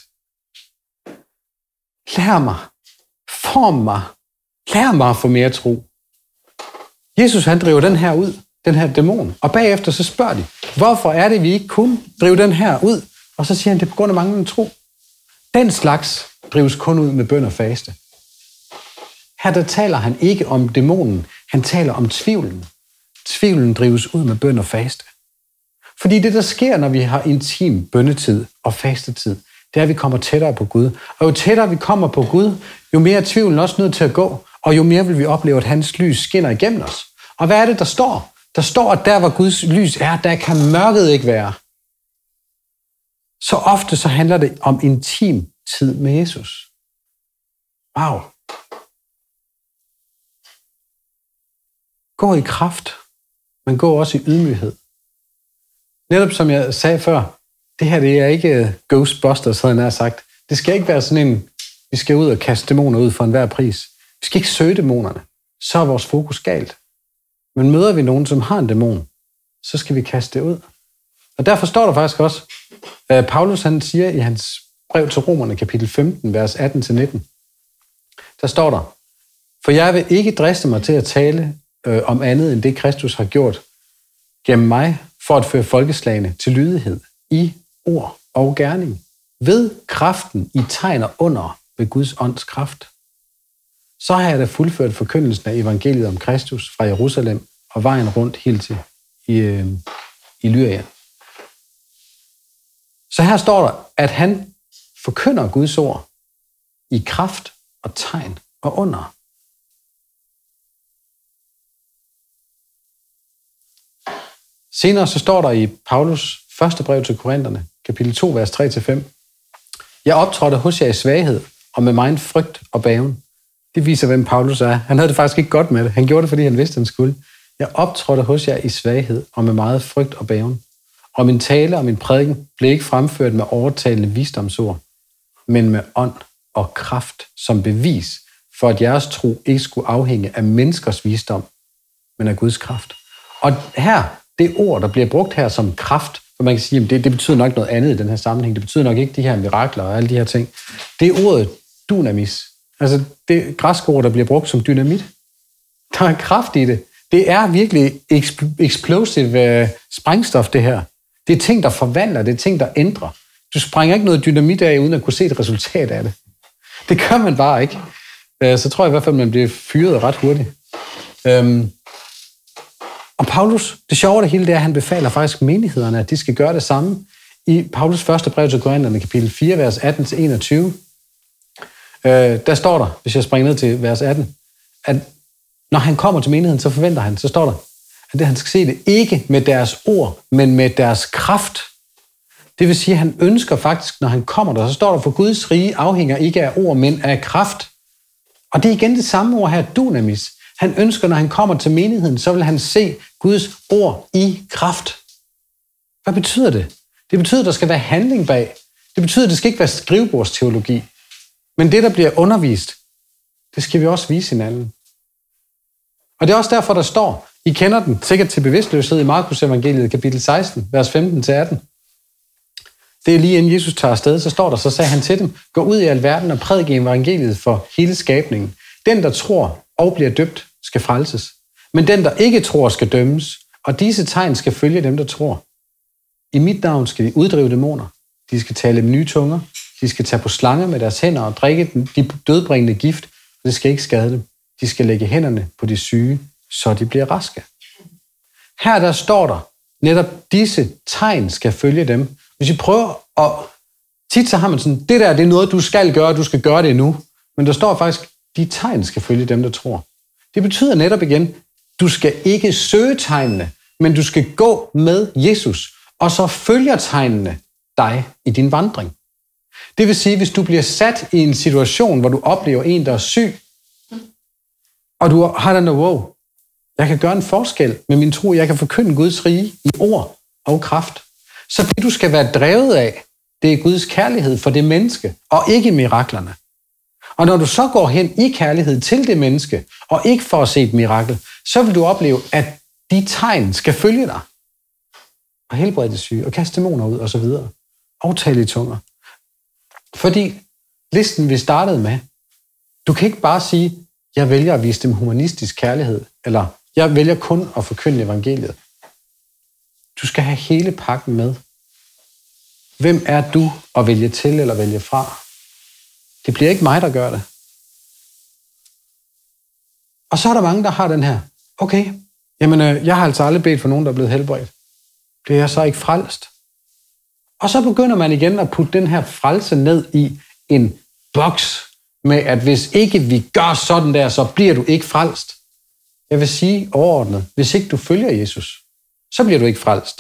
lær mig, form mig, lær mig at få mere tro. Jesus, han driver den her ud, den her dæmon, og bagefter så spørger de, hvorfor er det, vi ikke kunne drive den her ud? Og så siger han, det er på grund af manglende tro. Den slags drives kun ud med bøn og faste. Her der taler han ikke om dæmonen, han taler om tvivlen. Tvivlen drives ud med bøn og faste. Fordi det, der sker, når vi har intim bønnetid og fastetid, det er, at vi kommer tættere på Gud. Og jo tættere vi kommer på Gud, jo mere er tvivlen også nødt til at gå, og jo mere vil vi opleve, at hans lys skinner igennem os. Og hvad er det, der står? Der står, at der, hvor Guds lys er, der kan mørket ikke være. Så ofte så handler det om intim tid med Jesus. Wow. Gå i kraft, men gå også i ydmyghed. Netop som jeg sagde før, det her det er ikke Ghostbusters, havde jeg nær sagt. Det skal ikke være sådan en, vi skal ud og kaste dæmoner ud for enhver pris. Vi skal ikke søge dæmonerne. Så er vores fokus galt. Men møder vi nogen, som har en dæmon, så skal vi kaste det ud. Og derfor står der faktisk også, Paulus han siger i hans brev til Romerne, kapitel 15, vers 18-19, der står der, for jeg vil ikke driste mig til at tale om andet end det, Kristus har gjort gennem mig, for at føre folkeslagene til lydighed i ord og gerning, ved kraften i tegn og under ved Guds ånds kraft. Så har jeg da fuldført forkyndelsen af evangeliet om Kristus fra Jerusalem og vejen rundt helt til Illyria. Så her står der, at han forkynder Guds ord i kraft og tegn og under. Senere så står der i Paulus første brev til Korintherne, kapitel 2, vers 3-5. Jeg optrådte hos jer i svaghed og med megen frygt og bæven. Det viser, hvem Paulus er. Han havde det faktisk ikke godt med det. Han gjorde det, fordi han vidste, han skulle. Jeg optrådte hos jer i svaghed og med meget frygt og bæven. Og min tale og min prædiken blev ikke fremført med overtalende visdomsord, men med ånd og kraft som bevis for, at jeres tro ikke skulle afhænge af menneskers visdom, men af Guds kraft. Og her, det ord, der bliver brugt her som kraft, for man kan sige, at det betyder nok noget andet i den her sammenhæng. Det betyder nok ikke de her mirakler og alle de her ting. Det er ordet dynamis. Altså det græske ord, der bliver brugt som dynamit. Der er kraft i det. Det er virkelig explosive sprængstof, det her. Det er ting, der forvandler. Det er ting, der ændrer. Du sprænger ikke noget dynamit af, uden at kunne se et resultat af det. Det gør man bare ikke. Så tror jeg i hvert fald, man bliver fyret ret hurtigt. Og Paulus, det sjove af det hele, det er, at han befaler faktisk menighederne, at de skal gøre det samme. I Paulus første brev til Korintherne, kapitel 4, vers 18-21, der står der, hvis jeg springer ned til vers 18, at når han kommer til menigheden, så forventer han, så står der, at han skal se det ikke med deres ord, men med deres kraft. Det vil sige, at han ønsker faktisk, når han kommer der, så står der, for Guds rige afhænger ikke af ord, men af kraft. Og det er igen det samme ord her, dunamis. Han ønsker, når han kommer til menigheden, så vil han se Guds ord i kraft. Hvad betyder det? Det betyder, at der skal være handling bag. Det betyder, at det skal ikke være skrivebordsteologi. Men det, der bliver undervist, det skal vi også vise hinanden. Og det er også derfor, der står, I kender den sikkert til bevidstløshed i Markus evangeliet, kapitel 16, vers 15-18. Det er lige inden Jesus tager afsted, så står der, så sagde han til dem, gå ud i alverden og prædike evangeliet for hele skabningen. Den, der tror og bliver døbt, skal frelses. Men den, der ikke tror, skal dømmes. Og disse tegn skal følge dem, der tror. I mit navn skal de uddrive dæmoner. De skal tale med nye tunger. De skal tage på slanger med deres hænder og drikke de dødbringende gift. Og det skal ikke skade dem. De skal lægge hænderne på de syge, så de bliver raske. Her der står der, netop disse tegn skal følge dem. Hvis I prøver at... Tit så har man sådan, det der, det er noget, du skal gøre, du skal gøre det nu. Men der står faktisk, de tegn skal følge dem, der tror. Det betyder netop igen, du skal ikke søge tegnene, men du skal gå med Jesus, og så følger tegnene dig i din vandring. Det vil sige, hvis du bliver sat i en situation, hvor du oplever en, der er syg, og du har den der, wow, jeg kan gøre en forskel med min tro, jeg kan forkynde Guds rige i ord og kraft. Så det, du skal være drevet af, det er Guds kærlighed for det menneske, og ikke miraklerne. Og når du så går hen i kærlighed til det menneske, og ikke for at se et mirakel, så vil du opleve, at de tegn skal følge dig. Og helbrede det syge, og kaste dæmoner ud, og så videre. Og tale i tunger. Fordi listen, vi startede med, du kan ikke bare sige, jeg vælger at vise dem humanistisk kærlighed, eller jeg vælger kun at forkynde evangeliet. Du skal have hele pakken med. Hvem er du at vælge til eller vælge fra? Det bliver ikke mig, der gør det. Og så er der mange, der har den her, okay, jamen jeg har altså aldrig bedt for nogen, der er blevet helbredt. Det er jeg så ikke frelst. Og så begynder man igen at putte den her frelse ned i en boks med, at hvis ikke vi gør sådan der, så bliver du ikke frelst. Jeg vil sige overordnet, hvis ikke du følger Jesus, så bliver du ikke frelst.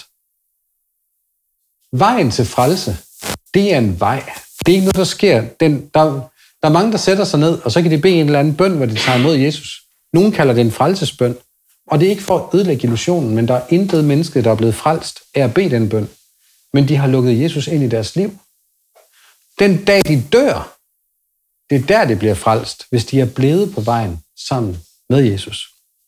Vejen til frelse, det er en vej. Det er ikke noget, der sker. Der er mange, der sætter sig ned, og så kan de bede en eller anden bøn, hvor de tager imod Jesus. Nogen kalder det en frelsesbøn. Og det er ikke for at ødelægge illusionen, men der er intet menneske, der er blevet frelst af at bede den bøn. Men de har lukket Jesus ind i deres liv. Den dag de dør, det er der, det bliver frelst, hvis de er blevet på vejen sammen med Jesus.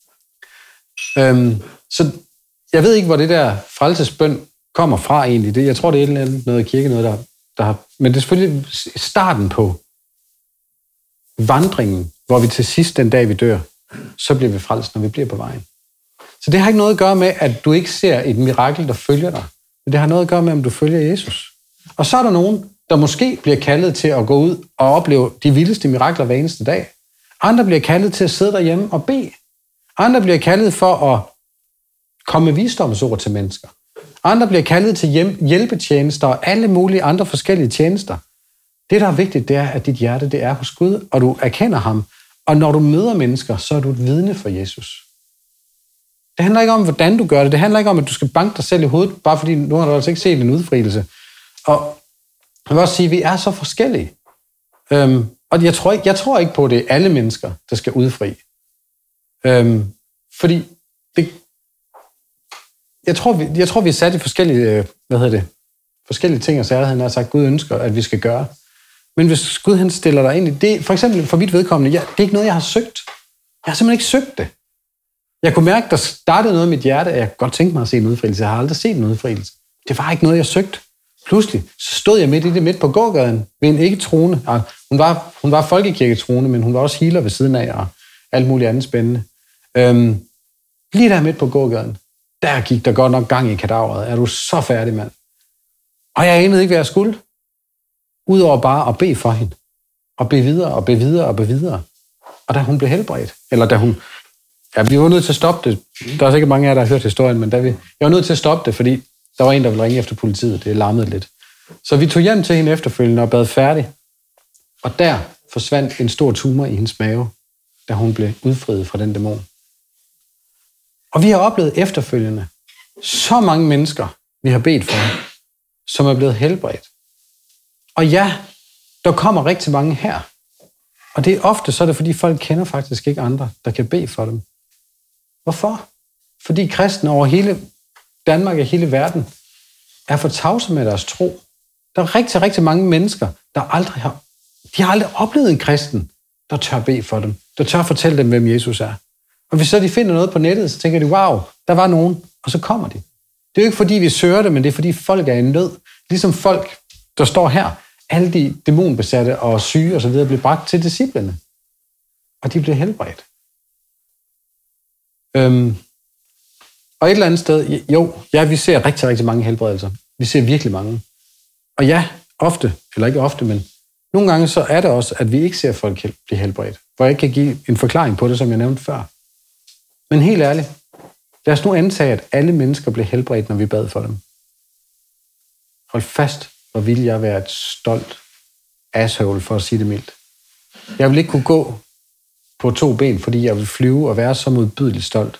Så jeg ved ikke, hvor det der frelsesbøn kommer fra egentlig. Jeg tror, det er noget kirke, noget der har... Men det er selvfølgelig starten på vandringen, hvor vi til sidst den dag, vi dør, så bliver vi frelst, når vi bliver på vejen. Så det har ikke noget at gøre med, at du ikke ser et mirakel, der følger dig. Men det har noget at gøre med, om du følger Jesus. Og så er der nogen, der måske bliver kaldet til at gå ud og opleve de vildeste mirakler hver eneste dag. Andre bliver kaldet til at sidde derhjemme og bede. Andre bliver kaldet for at komme med visdomsord til mennesker. Andre bliver kaldet til hjælpetjenester og alle mulige andre forskellige tjenester. Det, der er vigtigt, det er, at dit hjerte det er hos Gud, og du erkender ham. Og når du møder mennesker, så er du et vidne for Jesus. Det handler ikke om, hvordan du gør det. Det handler ikke om, at du skal banke dig selv i hovedet, bare fordi nu har du altså ikke set en udfrielse. Og jeg vil også sige, at vi er så forskellige. Og jeg tror ikke på, at det er alle mennesker, der skal udfri. Fordi jeg tror, vi er sat i forskellige, forskellige ting og sager, han har sagt, Gud ønsker, at vi skal gøre. Men hvis Gud han stiller dig ind i det, for eksempel for mit vedkommende, det er ikke noget, jeg har søgt. Jeg har simpelthen ikke søgt det. Jeg kunne mærke, der startede noget i mit hjerte, at jeg godt tænkte mig at se en udfrielse. Jeg har aldrig set en udfrielse. Det var ikke noget, jeg søgte. Pludselig så stod jeg midt på gågaden ved en ikke-troende. Hun var folkekirketroende, men hun var også healer ved siden af og alt muligt andet spændende. Lige der midt på gågaden, der gik der godt nok gang i kadaveret. Er du så færdig, mand? Og jeg anede ikke, hvad jeg skulle. Udover bare at bede for hende. Og bede videre, og bede videre, og bede videre. Og da hun blev helbredt, eller da hun... Ja, vi var nødt til at stoppe det. Der er sikkert mange af jer, der har hørt historien, men jeg var nødt til at stoppe det, fordi der var en, der ville ringe efter politiet. Det larmede lidt. Så vi tog hjem til hende efterfølgende og bad færdig. Og der forsvandt en stor tumor i hendes mave, da hun blev udfriet fra den dæmon. Og vi har oplevet efterfølgende så mange mennesker, vi har bedt for, som er blevet helbredt. Og ja, der kommer rigtig mange her. Og det er ofte så er det, fordi folk kender faktisk ikke andre, der kan bede for dem. Hvorfor? Fordi kristne over hele Danmark og hele verden er for tavse med deres tro. Der er rigtig, rigtig mange mennesker, der har aldrig oplevet en kristen, der tør bede for dem. Der tør fortælle dem, hvem Jesus er. Og hvis så de finder noget på nettet, så tænker de, wow, der var nogen, og så kommer de. Det er jo ikke fordi, vi søger det, men det er fordi folk er i nød. Ligesom folk, der står her, alle de dæmonbesatte og syge og så videre, bliver bragt til disciplene. Og de bliver helbredt. Og et eller andet sted, vi ser rigtig, rigtig mange helbredelser. Vi ser virkelig mange. Og ja, ofte, eller ikke ofte, men nogle gange så er det også, at vi ikke ser folk blive helbredt. Hvor jeg ikke kan give en forklaring på det, som jeg nævnte før. Men helt ærligt, lad os nu antage, at alle mennesker bliver helbredt, når vi bad for dem. Hold fast, hvor vil jeg være et stolt asshole, for at sige det mildt. Jeg vil ikke kunne gå på 2 ben, fordi jeg vil flyve og være så modbydeligt stolt.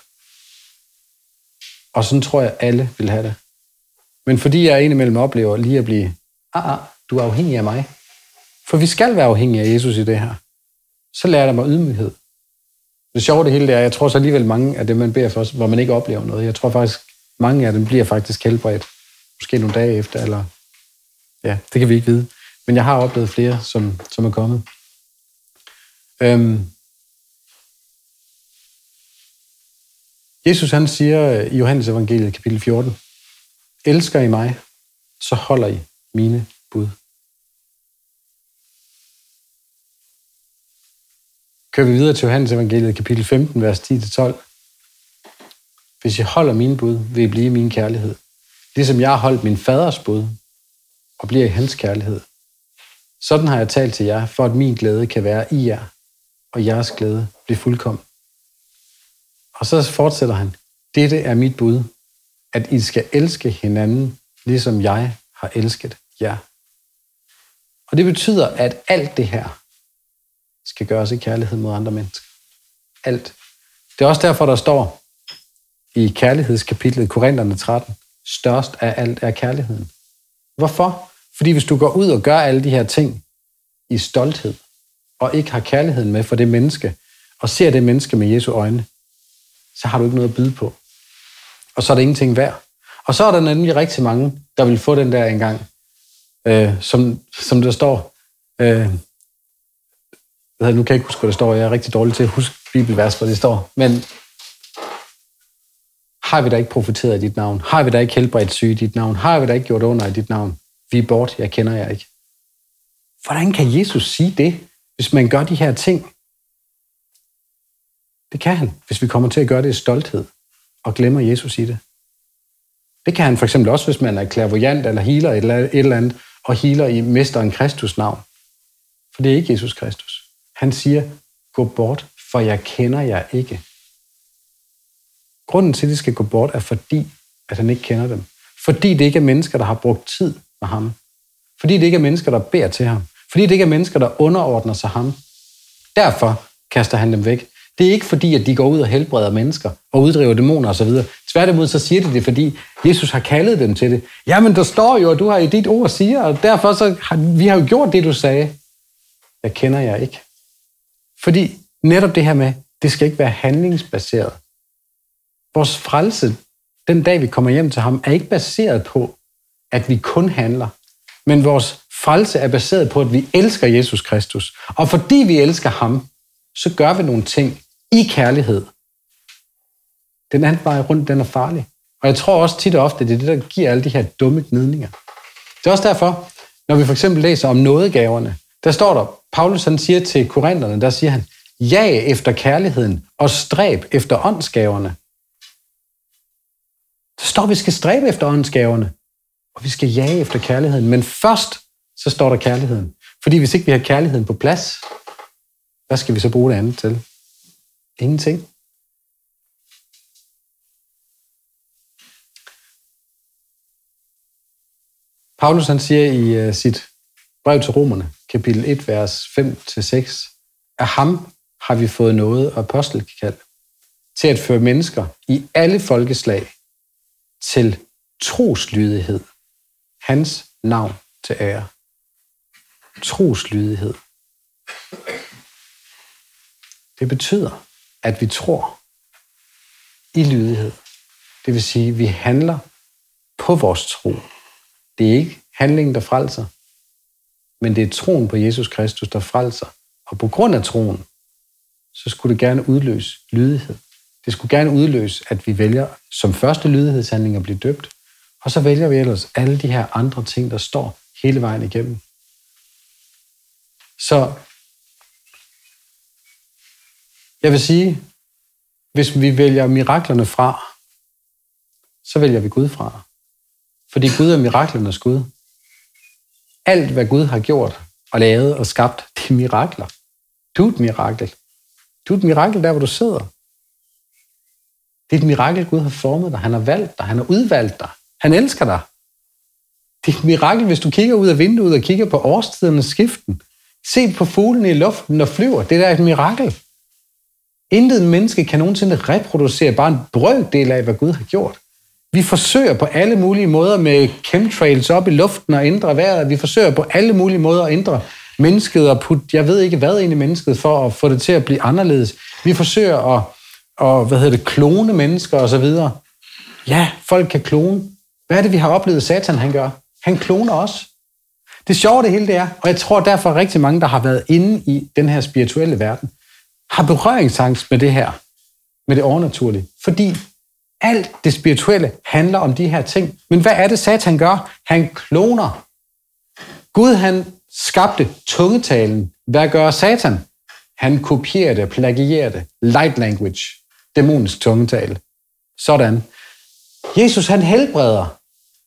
Og sådan tror jeg, alle vil have det. Men fordi jeg indimellem oplever lige at blive, du er afhængig af mig. For vi skal være afhængige af Jesus i det her. Så lærer jeg mig ydmyghed. Det sjove det hele er, jeg tror så alligevel mange af dem, man beder for, hvor man ikke oplever noget. Jeg tror faktisk, mange af dem bliver faktisk helbredt. Måske nogle dage efter, eller... Ja, det kan vi ikke vide. Men jeg har oplevet flere, som er kommet. Jesus han siger i Johannes evangeliet, kapitel 14, elsker I mig, så holder I mine bud. Kører vi videre til Johannes evangeliet, kapitel 15, vers 10-12. Hvis I holder mine bud, vil I blive min kærlighed. Ligesom jeg har holdt min faders bud, og bliver i hans kærlighed. Sådan har jeg talt til jer, for at min glæde kan være i jer, og jeres glæde bliver fuldkommen. Og så fortsætter han. Dette er mit bud, at I skal elske hinanden, ligesom jeg har elsket jer. Og det betyder, at alt det her skal gøres i kærlighed mod andre mennesker. Alt. Det er også derfor, der står i kærlighedskapitlet, Korinterne 13, størst af alt er kærligheden. Hvorfor? Fordi hvis du går ud og gør alle de her ting i stolthed, og ikke har kærligheden med for det menneske, og ser det menneske med Jesu øjne, så har du ikke noget at byde på. Og så er det ingenting værd. Og så er der nemlig rigtig mange, der vil få den der engang, som der står, nu kan jeg ikke huske, hvad der står, jeg er rigtig dårlig til at huske bibelvers, hvor det står, men har vi da ikke profeteret i dit navn? Har vi da ikke helbredt syge i dit navn? Har vi da ikke gjort under i dit navn? Vi er bort, jeg kender jer ikke. Hvordan kan Jesus sige det, hvis man gør de her ting? Det kan han, hvis vi kommer til at gøre det i stolthed og glemmer Jesus i det. Det kan han for eksempel også, hvis man er clairvoyant eller healer et eller andet, og healer i mesteren Kristus navn. For det er ikke Jesus Kristus. Han siger, gå bort, for jeg kender jer ikke. Grunden til, at de skal gå bort, er fordi, at han ikke kender dem. Fordi det ikke er mennesker, der har brugt tid med ham. Fordi det ikke er mennesker, der beder til ham. Fordi det ikke er mennesker, der underordner sig ham. Derfor kaster han dem væk. Det er ikke fordi, at de går ud og helbreder mennesker og uddriver dæmoner osv. Tværtimod så siger de det, fordi Jesus har kaldet dem til det. Jamen, der står jo, at du har i dit ord siger, og derfor så vi har jo gjort det, du sagde. Jeg kender jer ikke. Fordi netop det her med, det skal ikke være handlingsbaseret. Vores frelse, den dag vi kommer hjem til ham, er ikke baseret på, at vi kun handler. Men vores frelse er baseret på, at vi elsker Jesus Kristus. Og fordi vi elsker ham, så gør vi nogle ting i kærlighed. Den anden vej rundt, den er farlig. Og jeg tror også tit og ofte, det er det, der giver alle de her dumme gnidninger. Det er også derfor, når vi for eksempel læser om nådegaverne, der står der, Paulus han siger til korinterne, der siger han, jag efter kærligheden og stræb efter åndsgaverne. Der står, vi skal stræbe efter åndsgaverne, og vi skal jage efter kærligheden. Men først, så står der kærligheden. Fordi hvis ikke vi har kærligheden på plads, hvad skal vi så bruge det andet til? Ingenting. Paulus han siger i sit brev til Romerne, kapitel 1, vers 5-6, af ham har vi fået noget af apostelkald til at føre mennesker i alle folkeslag til troslydighed. Hans navn til ære. Troslydighed. Det betyder, at vi tror i lydighed. Det vil sige, at vi handler på vores tro. Det er ikke handlingen, der frelser, men det er troen på Jesus Kristus, der frelser. Og på grund af troen, så skulle det gerne udløse lydighed. Det skulle gerne udløse, at vi vælger som første lydighedshandling at blive døbt, og så vælger vi ellers alle de her andre ting, der står hele vejen igennem. Så jeg vil sige, hvis vi vælger miraklerne fra, så vælger vi Gud fra. Fordi Gud er miraklernes Gud. Alt, hvad Gud har gjort og lavet og skabt, det er mirakler. Du er et mirakel. Du er et mirakel der, hvor du sidder. Det er et mirakel, Gud har formet dig. Han har valgt dig. Han har udvalgt dig. Han elsker dig. Det er et mirakel, hvis du kigger ud af vinduet og kigger på årstidernes skiften. Se på fuglene i luften, der flyver. Det er et mirakel. Intet menneske kan nogensinde reproducere bare en brøkdel af, hvad Gud har gjort. Vi forsøger på alle mulige måder med chemtrails op i luften og ændre vejret. Vi forsøger på alle mulige måder at ændre mennesket og putte, jeg ved ikke hvad ind i mennesket, for at få det til at blive anderledes. Vi forsøger at klone mennesker og så videre. Ja, folk kan klone. Hvad er det, vi har oplevet, Satan han gør? Han kloner os. Det sjove det hele det er, og jeg tror derfor at rigtig mange, der har været inde i den her spirituelle verden, har berøringsangst med det her, med det overnaturlige. Fordi alt det spirituelle handler om de her ting. Men hvad er det, Satan gør? Han kloner. Gud, han skabte tungetalen. Hvad gør Satan? Han kopierer det, plagierer det. Light language. Dæmonisk tungetale. Sådan. Jesus, han helbreder.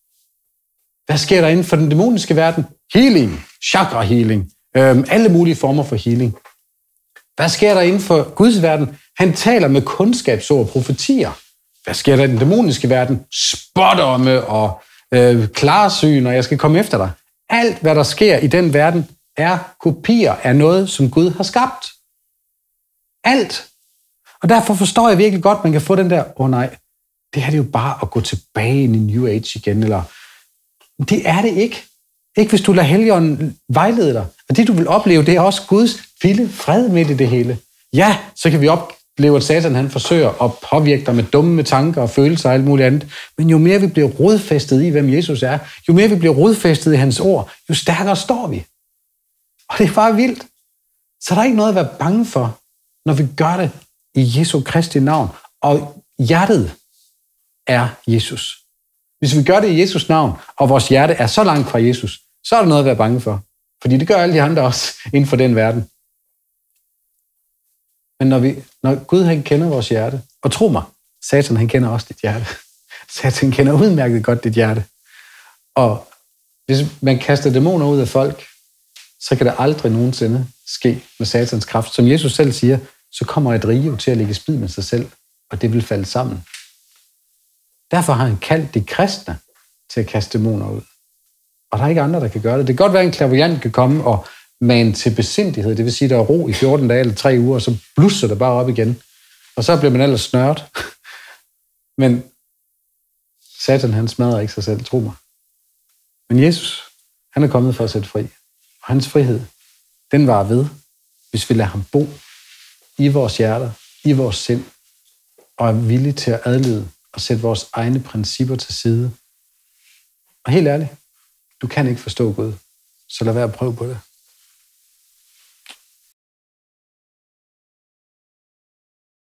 Hvad sker der inden for den dæmoniske verden? Healing. Chakra healing. Alle mulige former for healing. Hvad sker der inden for Guds verden? Han taler med kundskabsord og profetier. Hvad sker der i den dæmoniske verden? Spådomme og klarsyn, og jeg skal komme efter dig. Alt, hvad der sker i den verden, er kopier af noget, som Gud har skabt. Alt. Og derfor forstår jeg virkelig godt, at man kan få den der, nej, det her det er jo bare at gå tilbage ind i New Age igen, eller det er det ikke. Ikke hvis du lader Helligånden vejlede dig. Og det, du vil opleve, det er også Guds vilde fred midt i det hele. Ja, så kan vi opleve, at Satan han forsøger at påvirke dig med dumme tanker og følelser og alt muligt andet. Men jo mere vi bliver rodfæstet i, hvem Jesus er, jo mere vi bliver rodfæstet i hans ord, jo stærkere står vi. Og det er bare vildt. Så der er ikke noget at være bange for, når vi gør det i Jesu Kristi navn. Og hjertet er Jesus. Hvis vi gør det i Jesus navn, og vores hjerte er så langt fra Jesus, så er der noget at være bange for. Fordi det gør alle de andre også inden for den verden. Men når Gud han kender vores hjerte, og tro mig, Satan han kender også dit hjerte. Satan kender udmærket godt dit hjerte. Og hvis man kaster dæmoner ud af folk, så kan det aldrig nogensinde ske med Satans kraft. Som Jesus selv siger, så kommer et rige til at lægge splid med sig selv, og det vil falde sammen. Derfor har han kaldt de kristne til at kaste dæmoner ud. Og der er ikke andre, der kan gøre det. Det kan godt være, at en clairvoyant kan komme og mane til besindighed. Det vil sige, at der er ro i 14 dage eller 3 uger, og så blusser det bare op igen. Og så bliver man ellers snørt. Men Satan, han smadrer ikke sig selv, tro mig. Men Jesus, han er kommet for at sætte fri. Og hans frihed, den var ved, hvis vi lader ham bo i vores hjerter, i vores sind, og er villige til at adlyde og sætte vores egne principper til side. Og helt ærligt, du kan ikke forstå Gud, så lad være at prøve på det.